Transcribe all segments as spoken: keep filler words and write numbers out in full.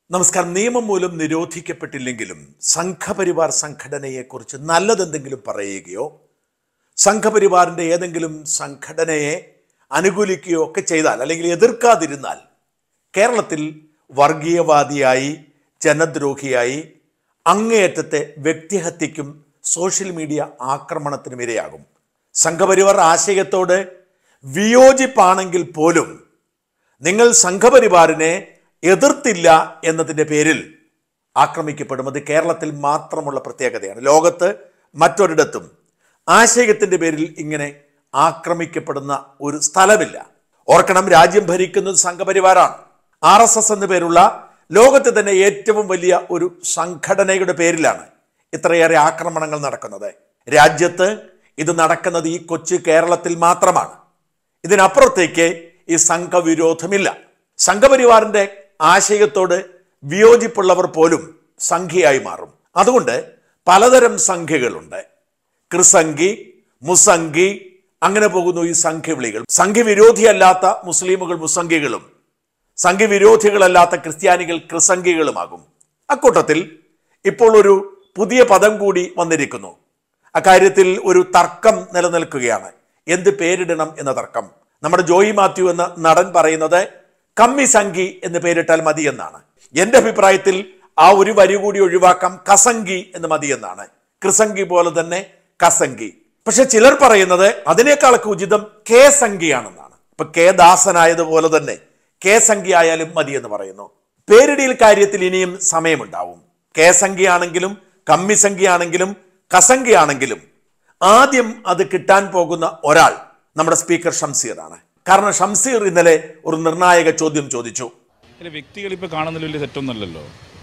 നമസ്കാരം. നിയമം മൂലം നിരോധിക്കപ്പെട്ടില്ലെങ്കിലും സംഘപരിവാർ സംഘടനയെക്കുറിച്ച് നല്ലതെന്തെങ്കിലും പറയുകയോ സംഘപരിവാറിൻ്റെ ഏതെങ്കിലും സംഘടനയെ അനുകൂലിക്കുകയോ ഒക്കെ ചെയ്താൽ അല്ലെങ്കിൽ എതിർക്കാതിരുന്നാൽ കേരളത്തിൽ വർഗീയവാദിയായി ജനദ്രോഹിയായി അങ്ങേയറ്റത്തെ വ്യക്തിഹത്യയ്ക്കും സോഷ്യൽ മീഡിയ ആക്രമണത്തിനും ഇരയാകും. സംഘപരിവാർ ആശയത്തോട് വിയോജിപ്പാണെങ്കിൽ പോലും നിങ്ങൾ സംഘപരിവാറിനെ എതിർത്തില്ല എന്നതിൻ്റെ പേരിൽ ആക്രമിക്കപ്പെടും. അത് കേരളത്തിൽ മാത്രമുള്ള പ്രത്യേകതയാണ്. ലോകത്ത് മറ്റൊരിടത്തും ആശയത്തിൻ്റെ പേരിൽ ഇങ്ങനെ ആക്രമിക്കപ്പെടുന്ന ഒരു സ്ഥലമില്ല. ഓർക്കണം, രാജ്യം ഭരിക്കുന്നത് സംഘപരിവാറാണ്. ആർ എസ് എസ് എന്ന പേരുള്ള ലോകത്തെ തന്നെ ഏറ്റവും വലിയ ഒരു സംഘടനയുടെ പേരിലാണ് ഇത്രയേറെ ആക്രമണങ്ങൾ നടക്കുന്നത്. രാജ്യത്ത് ഇത് നടക്കുന്നത് ഈ കൊച്ചു കേരളത്തിൽ മാത്രമാണ്. ഇതിനപ്പുറത്തേക്ക് ഈ സംഘവിരോധമില്ല. സംഘപരിവാറിൻ്റെ ആശയത്തോട് വിയോജിപ്പുള്ളവർ പോലും സംഘിയായി മാറും. അതുകൊണ്ട് പലതരം സംഘികളുണ്ട്. ക്രിസംഘി, മുസംഘി, അങ്ങനെ പോകുന്നു ഈ സംഘവിളികൾ. സംഘവിരോധിയല്ലാത്ത മുസ്ലിമുകൾ മുസംഘികളും സംഘവിരോധികളല്ലാത്ത ക്രിസ്ത്യാനികൾ ക്രിസംഘികളുമാകും. അക്കൂട്ടത്തിൽ ഇപ്പോൾ ഒരു പുതിയ പദം കൂടി വന്നിരിക്കുന്നു. അക്കാര്യത്തിൽ ഒരു തർക്കം നിലനിൽക്കുകയാണ്. എന്ത് പേരിടണം എന്ന തർക്കം. നമ്മുടെ ജോയി മാത്യു എന്ന നടൻ പറയുന്നത് കമ്മി സംഘി എന്ന് പേരിട്ടാൽ മതി എന്നാണ്. എൻ്റെ അഭിപ്രായത്തിൽ ആ ഒരു വരി കൂടി ഒഴിവാക്കാം, കസംഘി എന്ന് മതി എന്നാണ്. ക്രിസംഘി പോലെ തന്നെ കസംഘി. പക്ഷെ ചിലർ പറയുന്നത് അതിനേക്കാളൊക്കെ ഉചിതം കെ സംഘിയാണെന്നാണ്. ഇപ്പൊ കെ ദാസനായതുപോലെ തന്നെ കെ സംഘി ആയാലും മതി എന്ന് പറയുന്നു. പേരിടിയിൽ കാര്യത്തിൽ ഇനിയും സമയമുണ്ടാവും. കെ സംഘിയാണെങ്കിലും കമ്മി സംഘിയാണെങ്കിലും കസംഘിയാണെങ്കിലും ആദ്യം അത് കിട്ടാൻ പോകുന്ന ഒരാൾ നമ്മുടെ സ്പീക്കർ ഷംസീറാണ്. കാരണം ഷംസീർ ഇന്നലെ ഒരു നിർണായക ചോദ്യം ചോദിച്ചു. വ്യക്തികൾ ഇപ്പോൾ കാണുന്നതിൽ വലിയ തെറ്റൊന്നുമല്ലല്ലോ.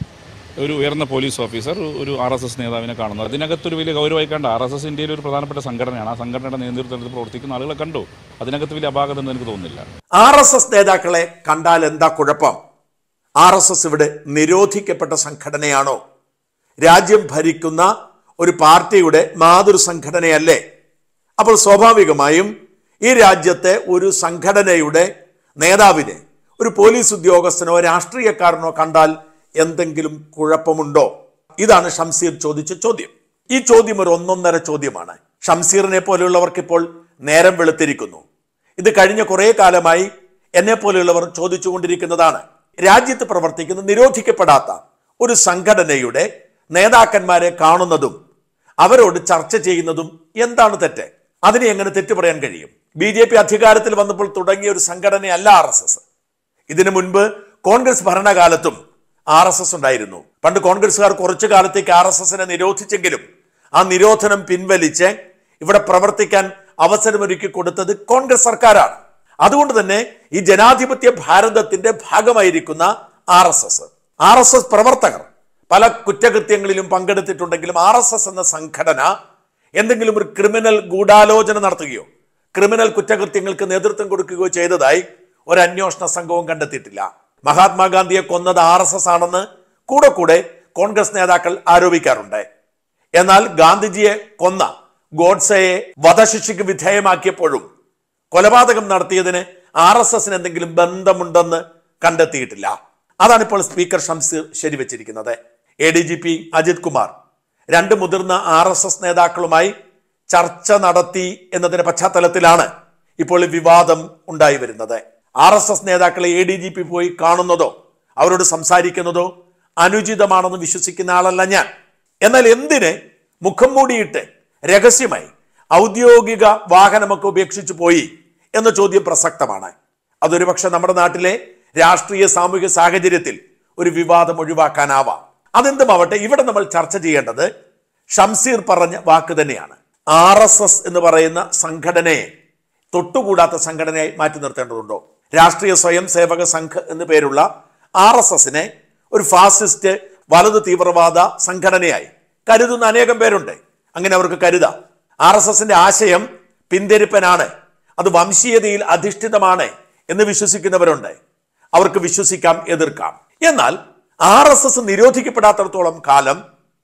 ഒരു ഉയർന്ന പോലീസ് ഓഫീസർ ഒരു ആർ എസ് എസ് നേതാവിനെ കാണുന്നത് അതിനകത്തൊരു വലിയ ഗൗരവമായി കണ്ട. ആർ എസ് എസ് ഇന്ത്യയിൽ ഒരു പ്രധാനപ്പെട്ട സംഘടനയാണ്. ആ സംഘടനയുടെ നേതൃത്വത്തിൽ പ്രവർത്തിക്കുന്ന ആളുകളെ കണ്ടു. അതിനകത്ത് വലിയ അപാകത എന്ന് എനിക്ക് തോന്നുന്നില്ല. ആർ എസ് എസ് നേതാക്കളെ കണ്ടാൽ എന്താ കുഴപ്പം? ആർ എസ് എസ് ഇവിടെ നിരോധിക്കപ്പെട്ട സംഘടനയാണോ? രാജ്യം ഭരിക്കുന്ന ഒരു പാർട്ടിയുടെ മാതൃ സംഘടനയല്ലേ? അപ്പോൾ സ്വാഭാവികമായും ഈ രാജ്യത്തെ ഒരു സംഘടനയുടെ നേതാവിനെ ഒരു പോലീസ് ഉദ്യോഗസ്ഥനോ രാഷ്ട്രീയക്കാരനോ കണ്ടാൽ എന്തെങ്കിലും കുഴപ്പമുണ്ടോ? ഇതാണ് ഷംസീർ ചോദിച്ച ചോദ്യം. ഈ ചോദ്യം ഒരു ഒന്നൊന്നര ചോദ്യമാണ്. ഷംസീറിനെ പോലെയുള്ളവർക്ക് ഇപ്പോൾ നേരം വെളുത്തിരിക്കുന്നു. ഇത് കഴിഞ്ഞ കുറേ കാലമായി എന്നെ പോലെയുള്ളവർ ചോദിച്ചുകൊണ്ടിരിക്കുന്നതാണ്. രാജ്യത്ത് പ്രവർത്തിക്കുന്ന നിരോധിക്കപ്പെടാത്ത ഒരു സംഘടനയുടെ നേതാക്കന്മാരെ കാണുന്നതും അവരോട് ചർച്ച ചെയ്യുന്നതും എന്താണ് തെറ്റ്? അതിനെ എങ്ങനെ തെറ്റു പറയാൻ കഴിയും? ബി ജെ പി അധികാരത്തിൽ വന്നപ്പോൾ തുടങ്ങിയ ഒരു സംഘടനയല്ല ആർ എസ് എസ്. ഇതിനു മുൻപ് കോൺഗ്രസ് ഭരണകാലത്തും ആർ എസ് എസ് ഉണ്ടായിരുന്നു. പണ്ട് കോൺഗ്രസ്സുകാർ കുറച്ചു കാലത്തേക്ക് ആർ എസ് എസിനെ നിരോധിച്ചെങ്കിലും ആ നിരോധനം പിൻവലിച്ച് ഇവിടെ പ്രവർത്തിക്കാൻ അവസരമൊരുക്കി കൊടുത്തത് കോൺഗ്രസ് സർക്കാരാണ്. അതുകൊണ്ട് തന്നെ ഈ ജനാധിപത്യ ഭാരതത്തിന്റെ ഭാഗമായിരിക്കുന്ന R S S R S S പ്രവർത്തകർ പല കുറ്റകൃത്യങ്ങളിലും പങ്കെടുത്തിട്ടുണ്ടെങ്കിലും ആർ എസ് എസ് എന്ന സംഘടന എന്തെങ്കിലും ഒരു ക്രിമിനൽ ഗൂഢാലോചന നടത്തുകയോ ക്രിമിനൽ കുറ്റകൃത്യങ്ങൾക്ക് നേതൃത്വം കൊടുക്കുകയോ ചെയ്തതായി ഒരു അന്വേഷണ സംഘവും കണ്ടെത്തിയിട്ടില്ല. മഹാത്മാഗാന്ധിയെ കൊന്നത് ആർ എസ് എസ് ആണെന്ന് കൂടെ കൂടെ കോൺഗ്രസ് നേതാക്കൾ ആരോപിക്കാറുണ്ട്. എന്നാൽ ഗാന്ധിജിയെ കൊന്ന ഗോഡ്സെയെ വധശിക്ഷയ്ക്ക് വിധേയമാക്കിയപ്പോഴും കൊലപാതകം നടത്തിയതിന് ആർ എസ് എസിന് എന്തെങ്കിലും ബന്ധമുണ്ടെന്ന് കണ്ടെത്തിയിട്ടില്ല. അതാണിപ്പോൾ സ്പീക്കർ ഷംസീർ ശരിവെച്ചിരിക്കുന്നത്. A D G P Ajith Kumar രണ്ട് മുതിർന്ന ആർ എസ് എസ് നേതാക്കളുമായി ചർച്ച നടത്തി എന്നതിന്റെ പശ്ചാത്തലത്തിലാണ് ഇപ്പോൾ വിവാദം ഉണ്ടായി വരുന്നത്. ആർ എസ് എസ് നേതാക്കളെ എ ഡി ജി പി പോയി കാണുന്നതോ അവരോട് സംസാരിക്കുന്നതോ അനുചിതമാണെന്ന് വിശ്വസിക്കുന്ന ആളല്ല ഞാൻ. എന്നാൽ എന്തിന് മുഖം മൂടിയിട്ട് രഹസ്യമായി ഔദ്യോഗിക വാഹനമൊക്കെ ഉപേക്ഷിച്ചു പോയി എന്ന ചോദ്യം പ്രസക്തമാണ്. അതൊരു പക്ഷെ നമ്മുടെ നാട്ടിലെ രാഷ്ട്രീയ സാമൂഹിക സാഹചര്യത്തിൽ ഒരു വിവാദം ഒഴിവാക്കാനാവാം. അതെന്തുമാവട്ടെ, ഇവിടെ നമ്മൾ ചർച്ച ചെയ്യേണ്ടത് ഷംസീർ പറഞ്ഞ വാക്ക് തന്നെയാണ്. ആർ എസ് എസ് എന്ന് പറയുന്ന സംഘടനയെ തൊട്ടുകൂടാത്ത സംഘടനയായി മാറ്റി നിർത്തേണ്ടതുണ്ടോ? രാഷ്ട്രീയ സ്വയം സേവക സംഘ് എന്ന് പേരുള്ള ആർ എസ് എസിനെ ഒരു ഫാസിസ്റ്റ് വലതു തീവ്രവാദ സംഘടനയായി കരുതുന്ന അനേകം പേരുണ്ട്. അങ്ങനെ അവർക്ക് കരുതാം. ആർ എസ് എസിന്റെ ആശയം പിന്തിരിപ്പനാണ്, അത് വംശീയതയിൽ അധിഷ്ഠിതമാണ് എന്ന് വിശ്വസിക്കുന്നവരുണ്ട്. അവർക്ക് വിശ്വസിക്കാം, എതിർക്കാം. എന്നാൽ ആർ എസ് എസ് നിരോധിക്കപ്പെടാത്തിടത്തോളം കാലം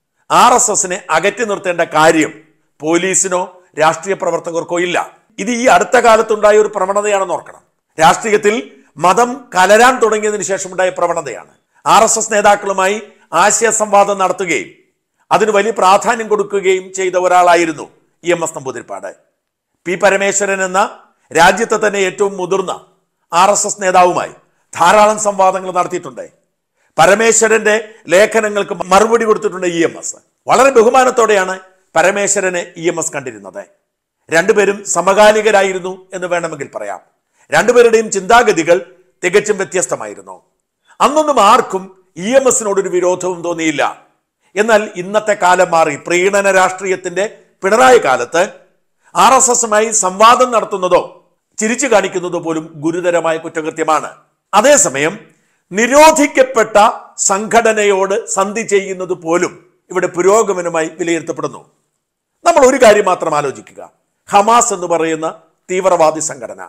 ആർ എസ് എസിനെ അകറ്റി നിർത്തേണ്ട കാര്യം പോലീസിനോ രാഷ്ട്രീയ പ്രവർത്തകർക്കോ ഇല്ല. ഇത് ഈ അടുത്ത കാലത്തുണ്ടായ ഒരു പ്രവണതയാണെന്ന് ഓർക്കണം. രാഷ്ട്രീയത്തിൽ മതം കലരാൻ തുടങ്ങിയതിനു ശേഷമുണ്ടായ പ്രവണതയാണ്. ആർ എസ് എസ് നേതാക്കളുമായി ആശയ സംവാദം നടത്തുകയും അതിന് വലിയ പ്രാധാന്യം കൊടുക്കുകയും ചെയ്ത ഒരാളായിരുന്നു E M S Namboodiripad. P Parameswaran എന്ന രാജ്യത്തെ തന്നെ ഏറ്റവും മുതിർന്ന ആർ എസ് എസ് നേതാവുമായി ധാരാളം സംവാദങ്ങൾ നടത്തിയിട്ടുണ്ട്. പരമേശ്വരന്റെ ലേഖനങ്ങൾക്ക് മറുപടി കൊടുത്തിട്ടുണ്ട് ഇ എം എസ്. വളരെ ബഹുമാനത്തോടെയാണ് പരമേശ്വരനെ ഇ എം എസ് കണ്ടിരുന്നത്. രണ്ടുപേരും സമകാലികരായിരുന്നു എന്ന് വേണമെങ്കിൽ പറയാം. രണ്ടുപേരുടെയും ചിന്താഗതികൾ തികച്ചും വ്യത്യസ്തമായിരുന്നു. അന്നൊന്നും ആർക്കും ഇ എം എസിനോടൊരു വിരോധവും തോന്നിയില്ല. എന്നാൽ ഇന്നത്തെ കാലം മാറി. പ്രീണന രാഷ്ട്രീയത്തിന്റെ പിണറായി കാലത്ത് ആർ എസ് എസുമായി സംവാദം നടത്തുന്നതോ ചിരിച്ചു കാണിക്കുന്നതോ പോലും ഗുരുതരമായ കുറ്റകൃത്യമാണ്. അതേസമയം നിരോധിക്കപ്പെട്ട സംഘടനയോട് സന്ധി ചെയ്യുന്നത് പോലും ഇവിടെ പുരോഗമനമായി വിലയിരുത്തപ്പെടുന്നു. നമ്മൾ ഒരു കാര്യം മാത്രം ആലോചിക്കുക. ഹമാസ് എന്ന് പറയുന്ന തീവ്രവാദി സംഘടന,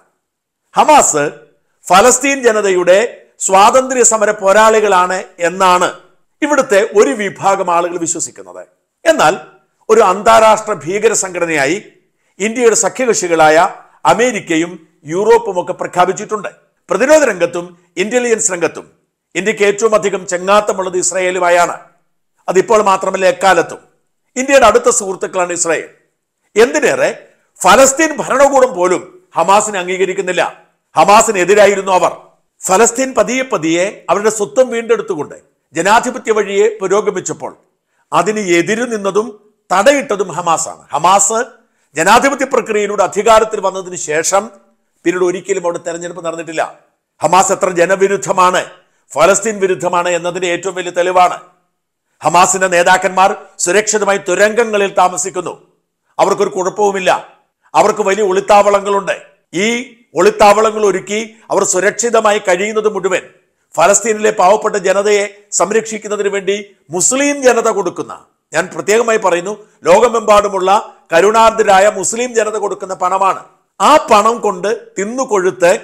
ഹമാസ് ഫലസ്തീൻ ജനതയുടെ സ്വാതന്ത്ര്യ സമര പോരാളികളാണ് എന്നാണ് ഇവിടുത്തെ ഒരു വിഭാഗം ആളുകൾ വിശ്വസിക്കുന്നത്. എന്നാൽ ഒരു അന്താരാഷ്ട്ര ഭീകര സംഘടനയായി ഇന്ത്യയുടെ സഖ്യകക്ഷികളായ അമേരിക്കയും യൂറോപ്പും ഒക്കെ പ്രഖ്യാപിച്ചിട്ടുണ്ട്. പ്രതിരോധ രംഗത്തും ഇന്റലിജൻസ് രംഗത്തും ഇന്ത്യക്ക് ഏറ്റവും അധികം ചെങ്ങാത്തമുള്ളത് ഇസ്രായേലുമായാണ്. അതിപ്പോൾ മാത്രമല്ല, എക്കാലത്തും ഇന്ത്യയുടെ അടുത്ത സുഹൃത്തുക്കളാണ് ഇസ്രായേൽ. എന്തിനേറെ, ഫലസ്തീൻ ഭരണകൂടം പോലും ഹമാസിനെ അംഗീകരിക്കുന്നില്ല. ഹമാസിനെതിരായിരുന്നു അവർ. ഫലസ്തീൻ പതിയെ പതിയെ അവരുടെ സ്വത്വം വീണ്ടെടുത്തുകൊണ്ട് ജനാധിപത്യ വഴിയെ പുരോഗമിച്ചപ്പോൾ അതിന് എതിരു നിന്നതും തടയിട്ടതും ഹമാസാണ്. ഹമാസ് ജനാധിപത്യ പ്രക്രിയയിലൂടെ അധികാരത്തിൽ വന്നതിന് ശേഷം പിന്നീട് ഒരിക്കലും അവിടെ തെരഞ്ഞെടുപ്പ് നടന്നിട്ടില്ല. ഹമാസ് എത്ര ജനവിരുദ്ധമാണ്, ഫലസ്തീൻ വിരുദ്ധമാണ് എന്നതിന്റെ ഏറ്റവും വലിയ തെളിവാണ്. ഹമാസിന്റെ നേതാക്കന്മാർ സുരക്ഷിതമായി തുരങ്കങ്ങളിൽ താമസിക്കുന്നു. അവർക്കൊരു കുഴപ്പവുമില്ല. അവർക്ക് വലിയ ഒളിത്താവളങ്ങളുണ്ട്. ഈ ഒളിത്താവളങ്ങൾ ഒരുക്കി അവർ സുരക്ഷിതമായി കഴിയുന്നത് മുഴുവൻ ഫലസ്തീനിലെ പാവപ്പെട്ട ജനതയെ സംരക്ഷിക്കുന്നതിന് വേണ്ടി മുസ്ലിം ജനത കൊടുക്കുന്ന, ഞാൻ പ്രത്യേകമായി പറയുന്നു, ലോകമെമ്പാടുമുള്ള കരുണാർദ്ദരായ മുസ്ലിം ജനത കൊടുക്കുന്ന പണമാണ്. ആ പണം കൊണ്ട് തിന്നുകൊഴുത്ത്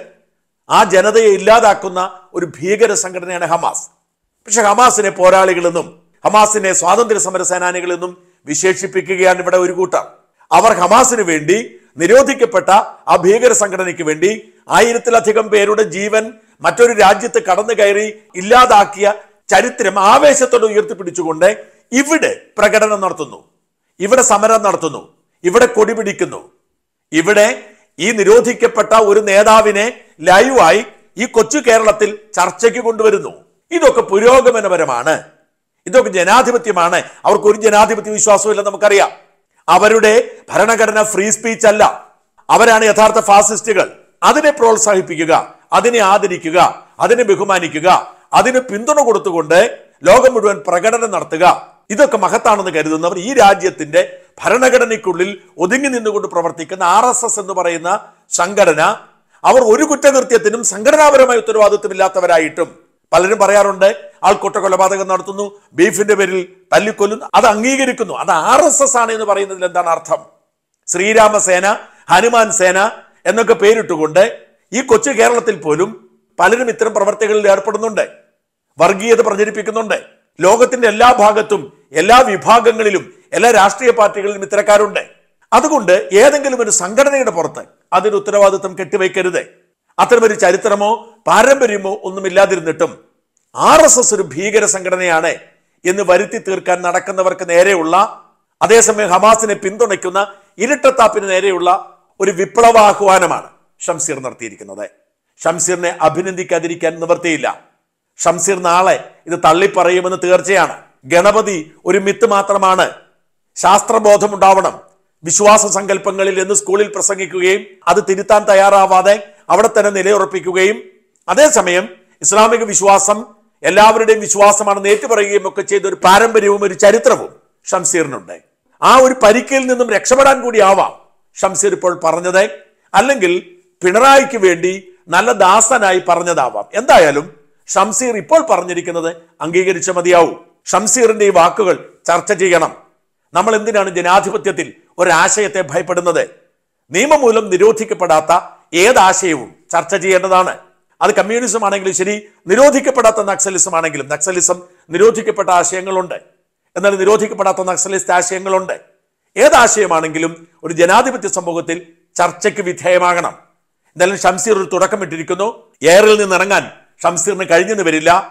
ആ ജനതയെ ഇല്ലാതാക്കുന്ന ഒരു ഭീകര സംഘടനയാണ് ഹമാസ്. പക്ഷെ ഹമാസിനെ പോരാളികളെന്നും ഹമാസിനെ സ്വാതന്ത്ര്യ സമര സേനാനികളെന്നും വിശേഷിപ്പിക്കുകയാണ് ഇവിടെ ഒരു കൂട്ടർ. അവർ ഹമാസിന് വേണ്ടി, നിരോധിക്കപ്പെട്ട ആ ഭീകര സംഘടനയ്ക്ക് വേണ്ടി ആയിരത്തിലധികം പേരുടെ ജീവൻ മറ്റൊരു രാജ്യത്ത് കടന്നു കയറി ഇല്ലാതാക്കിയ ചരിത്രം ആവേശത്തോടെ ഉയർത്തിപ്പിടിച്ചുകൊണ്ട് ഇവിടെ പ്രകടനം നടത്തുന്നു, ഇവിടെ സമരം നടത്തുന്നു, ഇവിടെ കൊടി പിടിക്കുന്നു. ഇവിടെ ഈ നിരോധിക്കപ്പെട്ട ഒരു നേതാവിനെ ലൈവായി ഈ കൊച്ചു കേരളത്തിൽ ചർച്ചയ്ക്ക് കൊണ്ടുവരുന്നു. ഇതൊക്കെ പുരോഗമനപരമാണ്, ഇതൊക്കെ ജനാധിപത്യമാണ്. അവർക്ക് ഒരു ജനാധിപത്യ വിശ്വാസവും ഇല്ലെന്ന് നമുക്കറിയാം. അവരുടെ ഭരണഘടന ഫ്രീ സ്പീച്ച് അല്ല. അവരാണ് യഥാർത്ഥ ഫാസിസ്റ്റുകൾ. അതിനെ പ്രോത്സാഹിപ്പിക്കുക, അതിനെ ആദരിക്കുക, അതിനെ ബഹുമാനിക്കുക, അതിന് പിന്തുണ കൊടുത്തുകൊണ്ട് ലോകം മുഴുവൻ പ്രകടനം നടത്തുക, ഇതൊക്കെ മഹത്താണെന്ന് കരുതുന്നവർ ഈ രാജ്യത്തിന്റെ ഭരണഘടനയ്ക്കുള്ളിൽ ഒതുങ്ങി നിന്നുകൊണ്ട് പ്രവർത്തിക്കുന്ന ആർ എസ് എസ് എന്ന് പറയുന്ന സംഘടന, അവർ ഒരു കുറ്റകൃത്യത്തിനും സംഘടനാപരമായ ഉത്തരവാദിത്വമില്ലാത്തവരായിട്ടും പലരും പറയാറുണ്ട്, ആൾക്കൂട്ട കൊലപാതകം നടത്തുന്നു, ബീഫിന്റെ പേരിൽ തല്ലിക്കൊല്ലുന്നു, അത് അംഗീകരിക്കുന്നു. അത് ആർ എസ് എസ് ആണ് എന്ന് പറയുന്നതിൽ എന്താണ് അർത്ഥം? ശ്രീരാമസേന, ഹനുമാൻ സേന എന്നൊക്കെ പേരിട്ടുകൊണ്ട് ഈ കൊച്ചു കേരളത്തിൽ പോലും പലരും ഇത്തരം പ്രവർത്തികളിൽ ഏർപ്പെടുന്നുണ്ട്, വർഗീയത പ്രചരിപ്പിക്കുന്നുണ്ട്. ലോകത്തിന്റെ എല്ലാ ഭാഗത്തും, എല്ലാ വിഭാഗങ്ങളിലും, എല്ലാ രാഷ്ട്രീയ പാർട്ടികളിലും ഇത്തരക്കാരുണ്ട്. അതുകൊണ്ട് ഏതെങ്കിലും ഒരു സംഘടനയുടെ പുറത്ത് അതിന് ഉത്തരവാദിത്വം കെട്ടിവയ്ക്കരുത്. അത്തരമൊരു ചരിത്രമോ പാരമ്പര്യമോ ഒന്നുമില്ലാതിരുന്നിട്ടും ആർ എസ് എസ് ഒരു ഭീകര സംഘടനയാണ് എന്ന് വരുത്തി തീർക്കാൻ നടക്കുന്നവർക്ക് നേരെയുള്ള, അതേസമയം ഹമാസിനെ പിന്തുണയ്ക്കുന്ന ഇരട്ടത്താപ്പിന് നേരെയുള്ള ഒരു വിപ്ലവാഹ്വാനമാണ് ഷംസീർ നടത്തിയിരിക്കുന്നത്. ഷംസീറിനെ അഭിനന്ദിക്കാതിരിക്കാൻ നിവൃത്തിയില്ല. ഷംസീർ നാളെ ഇത് തള്ളിപ്പറയുമെന്ന് തീർച്ചയാണ്. ഗണപതി ഒരു മിത്ത് മാത്രമാണ്. ശാസ്ത്രബോധമുണ്ടാവണം. വിശ്വാസ സങ്കല്പങ്ങളിൽ എന്ന് സ്കൂളിൽ പ്രസംഗിക്കുകയും അത് തിരുത്താൻ തയ്യാറാവാതെ അവിടെ തന്നെ നിലയുറപ്പിക്കുകയും അതേസമയം ഇസ്ലാമിക വിശ്വാസം എല്ലാവരുടെയും വിശ്വാസമാണെന്ന് ഏറ്റുപറയുകയും ഒക്കെ ചെയ്ത ഒരു പാരമ്പര്യവും ഒരു ചരിത്രവും ഷംസീറിനുണ്ട്. ആ ഒരു പരിക്കിൽ നിന്നും രക്ഷപ്പെടാൻ കൂടി ആവാം ഷംസീർ ഇപ്പോൾ പറഞ്ഞത്, അല്ലെങ്കിൽ പിണറായിക്ക് വേണ്ടി നല്ല ദാസനായി പറഞ്ഞതാവാം. എന്തായാലും ഷംസീർ ഇപ്പോൾ പറഞ്ഞിരിക്കുന്നത് അംഗീകരിച്ച മതിയാവും. ഷംസീറിന്റെ ഈ വാക്കുകൾ ചർച്ച ചെയ്യണം. നമ്മൾ എന്തിനാണ് ജനാധിപത്യത്തിൽ ഒരാശയത്തെ ഭയപ്പെടുന്നത്? നിയമം മൂലം നിരോധിക്കപ്പെടാത്ത ഏതാശയവും ചർച്ച ചെയ്യേണ്ടതാണ്. അത് കമ്മ്യൂണിസം ആണെങ്കിലും ശരി, നിരോധിക്കപ്പെടാത്ത നക്സലിസം ആണെങ്കിലും. നക്സലിസം നിരോധിക്കപ്പെട്ട ആശയങ്ങളുണ്ട്, എന്നാൽ നിരോധിക്കപ്പെടാത്ത നക്സലിസ്റ്റ് ആശയങ്ങളുണ്ട്. ഏതാശയമാണെങ്കിലും ഒരു ജനാധിപത്യ സമൂഹത്തിൽ ചർച്ചയ്ക്ക് വിധേയമാകണം. എന്തായാലും ഷംസീർ ഒരു തുടക്കമിട്ടിരിക്കുന്നു. എയറിൽ നിന്ന് ഇറങ്ങാൻ ഷംസീറിന് കഴിഞ്ഞെന്ന് വരില്ല.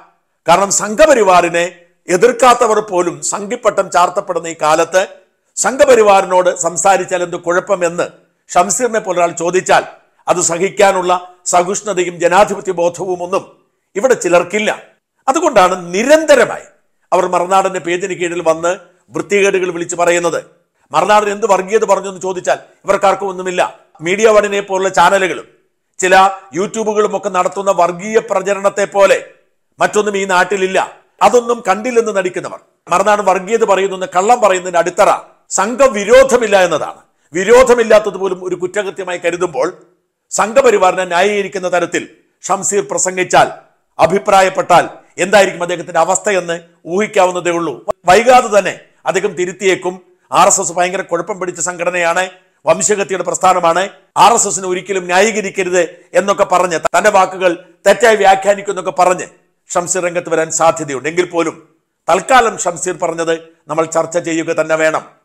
കാരണം സംഘപരിവാറിനെ എതിർക്കാത്തവർ പോലും സംഘിപ്പട്ടം ചാർത്തപ്പെടുന്ന ഈ കാലത്ത് സംഘപരിവാറിനോട് സംസാരിച്ചാൽ എന്ത് കുഴപ്പമെന്ന് ഷംസീറിനെ പോലെ ഒരാൾ ചോദിച്ചാൽ അത് സഹിക്കാനുള്ള സഹിഷ്ണുതയും ജനാധിപത്യ ബോധവും ഒന്നും ഇവിടെ ചിലർക്കില്ല. അതുകൊണ്ടാണ് നിരന്തരമായി അവർ മറുനാടന്റെ പേജിന് കീഴിൽ വന്ന് വൃത്തികേടുകൾ വിളിച്ചു പറയുന്നത്. മറുനാടൻ എന്ത് വർഗീയത പറഞ്ഞു എന്ന് ചോദിച്ചാൽ ഇവർക്കാർക്കും ഒന്നുമില്ല. മീഡിയ വണിനെ പോലുള്ള ചാനലുകളും ചില യൂട്യൂബുകളും ഒക്കെ നടത്തുന്ന വർഗീയ പ്രചരണത്തെ പോലെ മറ്റൊന്നും ഈ നാട്ടിലില്ല. അതൊന്നും കണ്ടില്ലെന്ന് നടിക്കുന്നവർ മറുനാടൻ വർഗീയത പറയുന്ന കള്ളം പറയുന്നതിന്റെ അടിത്തറ സംഘവിരോധമില്ല എന്നതാണ്. വിരോധമില്ലാത്തത് പോലും ഒരു കുറ്റകൃത്യമായി കരുതുമ്പോൾ സംഘപരിവാറിനെ ന്യായീകരിക്കുന്ന തരത്തിൽ ഷംസീർ പ്രസംഗിച്ചാൽ, അഭിപ്രായപ്പെട്ടാൽ എന്തായിരിക്കും അദ്ദേഹത്തിന്റെ അവസ്ഥയെന്ന് ഊഹിക്കാവുന്നതേ ഉള്ളൂ. വൈകാതെ തന്നെ അദ്ദേഹം തിരുത്തിയേക്കും. ആർ എസ് എസ് ഭയങ്കര കുഴപ്പം പിടിച്ച സംഘടനയാണ്, വംശഹത്യയുടെ പ്രസ്ഥാനമാണ്, ആർ എസ് എസിനെ ഒരിക്കലും ന്യായീകരിക്കരുത് എന്നൊക്കെ പറഞ്ഞ് തന്റെ വാക്കുകൾ തെറ്റായി വ്യാഖ്യാനിക്കുന്നൊക്കെ പറഞ്ഞ് ഷംസീർ രംഗത്ത് വരാൻ സാധ്യതയുണ്ട്. എങ്കിൽ പോലും തൽക്കാലം ഷംസീർ പറഞ്ഞത് നമ്മൾ ചർച്ച ചെയ്യുക തന്നെ വേണം.